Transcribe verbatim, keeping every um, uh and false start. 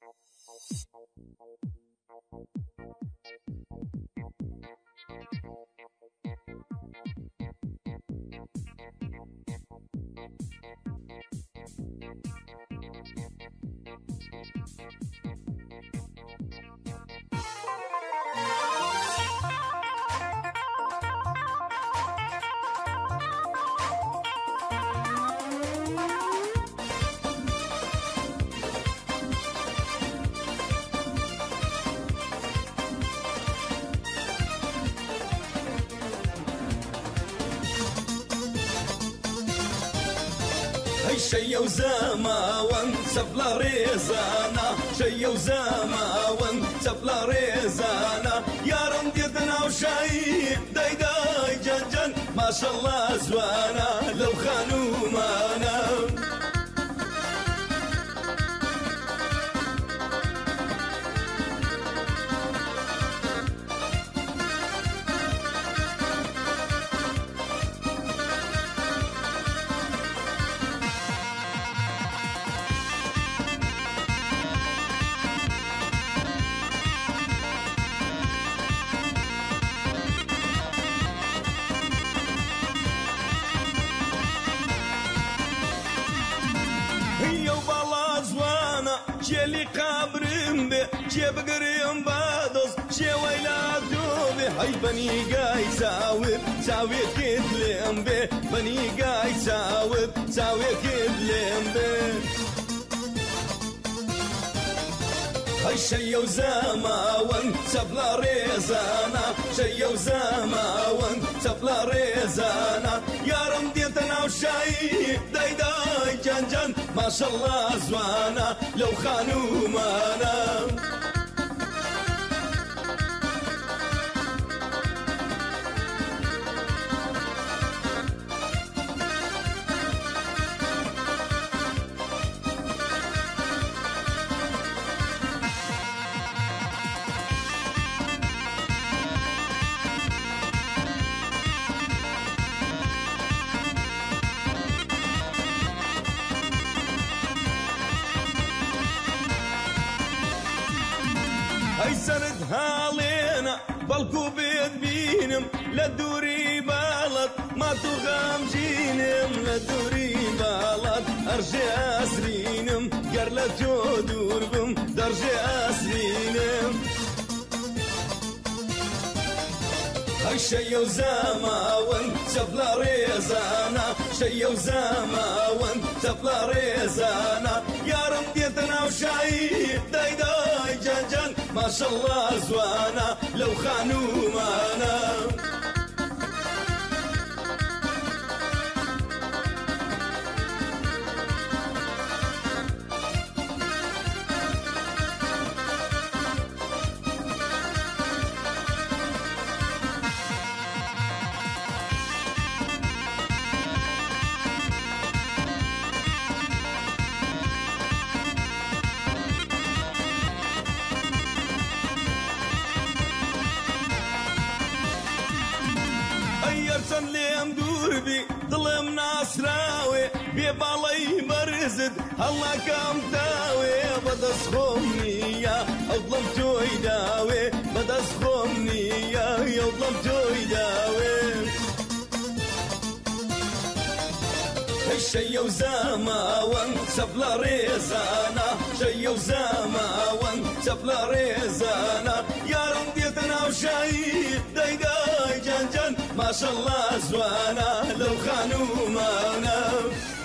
شي وزاما وانسب لا ريزانا شي وزاما وانسب لا ريزانا يا رمديتنا وشاي داي داي جن جن ما شاء الله زوانا لو خانوا مانا شيلي قابرم بي شي بقريم بادوس شي ويلا دوبي هاي بني قاي ساوي ساوي كدلم بي بني قاي ساوي ساوي كدلم بي هاي شي وزاما وانسب لا ريزانا شي وزاما وانسب لا ريزانا يا رمديتنا وشاي داي داي جن جن ما شاء الله زوانا لو خانوا مانا هاي سرد هالينا بالكو بيد بينم لدوري بالط ما تغام جينم لدوري بالط ارجع اسرينم قر لجو دوربم درجع اسرينم هاي شي وزاما وانسب لا ريزانا شي وزاما وانسب لا ريزانا يا رمديتنا وشاي داي داي جن جن ما شاء الله زوانا لو خانوا مانا ليم دوربي ظلم ناسراوي بيبالي مرزد الله كم تاوي بدس خمنية اظلم توي داوي بدس خمنية يظلم توي داوي شي وزاما وانسب لا ريزانا شي وزاما وانسب لا ريزانا يا رمديتنا وشاي داي داي جن جن ما شاء الله زوانا لو خانوا مانا